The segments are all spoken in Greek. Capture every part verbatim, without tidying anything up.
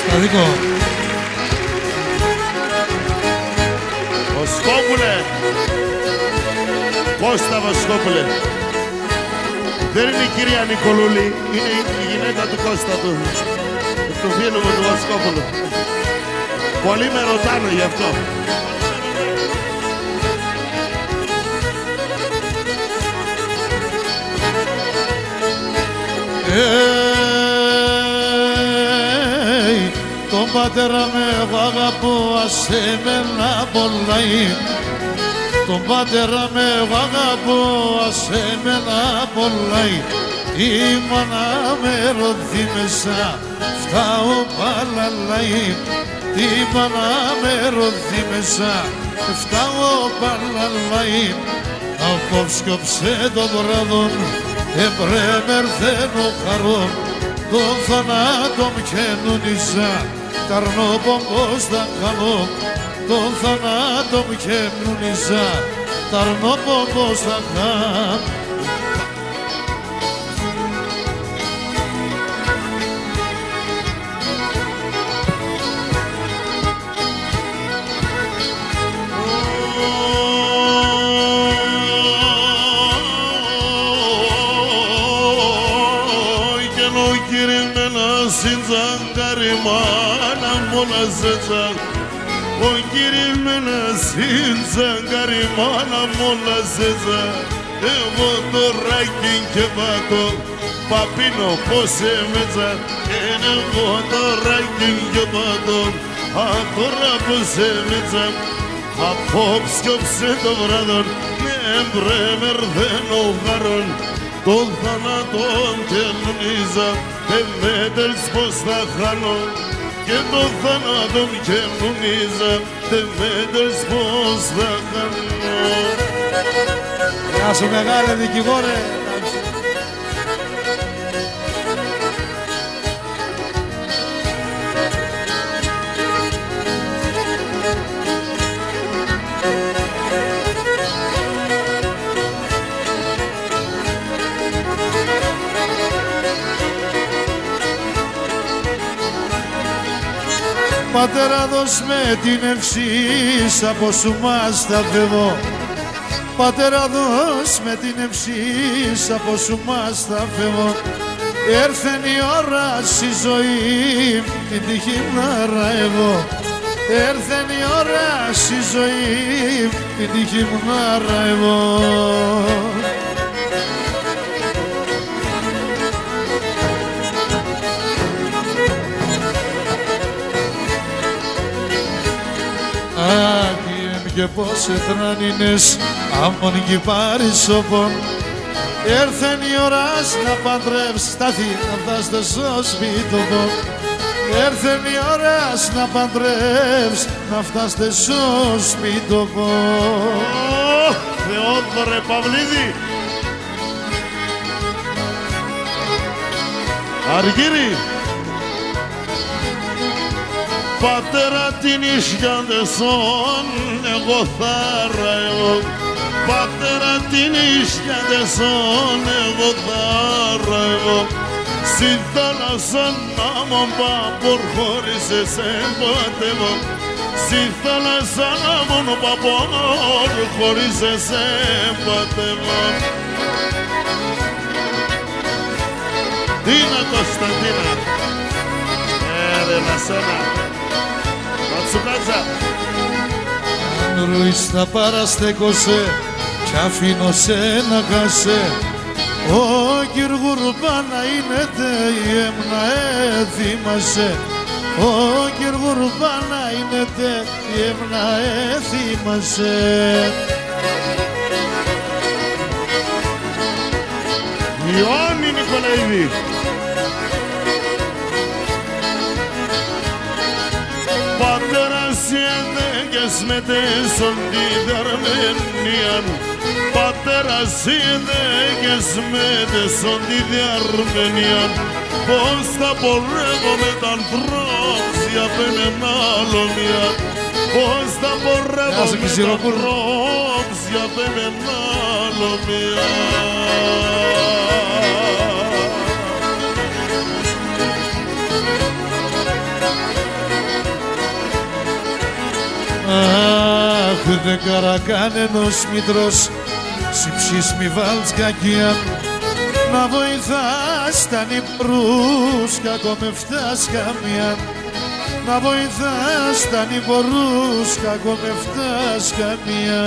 Αδικό. Βοσκόπουλε. Κώστα Βοσκόπουλε. Δεν είναι η κυρία Νικολούλη, είναι η γυναίκα του Κώστα του, του φίλου μου του Βοσκόπουλου. Πολλοί με ρωτάνε γι' αυτό. Hey, τον πατέρα με εγώ αγαπώ, ας εμένα πολλάει. Τον πατέρα με εγώ αγαπώ, ας εμένα πολλάει. Η μάνα με ρωθεί μέσα, φτάω παλαλάει. Η μάνα με ρωθεί μέσα, φτάω παλαλάει. Απόψκοψε το βράδον, εμπρέμερθεν ο χαρόν. Τον θανάτο μ' καινούνιζα, ταρνόπονκος θα κάνω. Τον θανάτο μ' καινούνιζα, ταρνόπονκος θα κάνω. Ο κύριμενα συντζαγκάρι μάνα μόνα ζεζα. Εγώ το ράκι και πατώ, παπίνο πως έμετσα. Εγώ το ράκι και πατώ, α τώρα πως έμετσα. Απόψκοψε το βράδον, ναι μπρέμερδεν ο χαρόν. Τον θανάτον καινούριζα, εμέτελς πως θα χάνω. Και το θάνατο μ' καινούριζα, δεν μέτρες πως θα κάνω. Γεια σου μεγάλε δικηγόρε. Πατέρα δώσ' με την ευσύς από σου μας τα φεύγω. Πατέρα δώσ' με την ευσύς από σου μας τα φεύγω. Έρθεν η ώρα στη ζωή την τύχη να ραεύω. Έρθεν η ώρα στη ζωή την τύχη να ραεύω. Άγιε και πως εθράνινες άμμον κι πάρεις όπον. Έρθεν η ώρας να παντρεύς, στάθη να φτάσετε στο σπίτοπο. Έρθεν η ώρας να παντρεύς, να φτάσετε στο σπίτοπο. Θεόδωρε Παυλίδη. Αργύρι. Πατέρα την Ισιαντεσόν, εγώ θα ραεύω. Πατέρα την Ισιαντεσόν, εγώ θα ραεύω. Στη θάλασσα να μου παπορ χώρισες εμπατεύω. Στη θάλασσα να μου παπορ χώρισες εμπατεύω. Τίνα Κωνσταντίνα. Έρε να σένα. Τσουκάτσα. Αν ρουείς θα παραστέκωσε κι αφήνω σε να κάσε. Ο Κυργουρμπάνα είναι τε η έμνα έθιμασε. Ο Κυργουρμπάνα είναι τε η έμνα έθιμασε. Ιωάννη Νικολαίδη. Πατέρας έντεγες με τέσσον την Αρμενία. Πατέρας έντεγες με τέσσον την Αρμενία. Πώς θα πορεύω με τα ανθρώπια πένε άλλομια. Πώς θα πορεύω με τα ανθρώπια πένε άλλομια. καρακάνενος μήτρος συψής μη βάλτς κακία να βοηθάς τα νυπρούς κακό με φτάς καμία να βοηθάς τα νυπρούς κακό με φτάς καμία.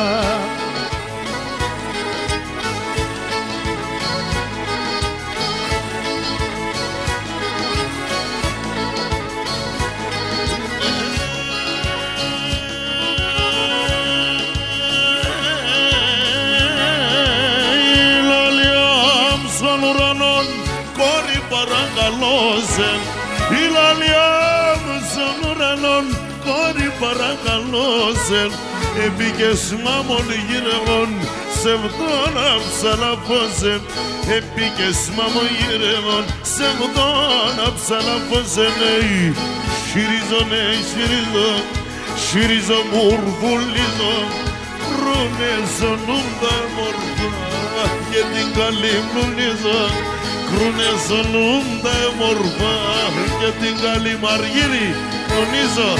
Παρακαλώσεν, η λαλιά μου στον ουρανόν, κόρη παρακαλώσεν, επίκες μάμων γύρεμον, σεβδόν αψαλαφώσεν, επίκες μάμων γύρεμον, σεβδόν αψαλαφώσεν, συρίζω, ναι, συρίζω, συρίζω, μουρβουλίζω, κρούνεζω νούντα μορφά, και την καλή μνουλίζω, κρούνεζω νούντα μορφά και την καλή Μαργύρη γνωρίζω.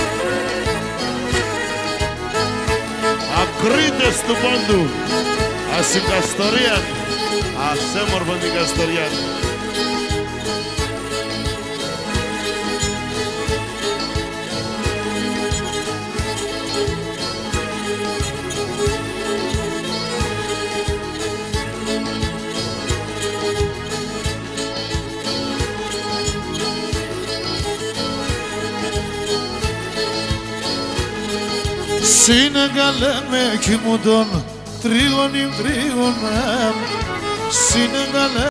Ακρίτες του πόντου, ας η Καστορία, ας έμορφα την Καστορία. Συνεγάλε με κοιμούντον τρίγωνη τρίγωνα, συνεγάλε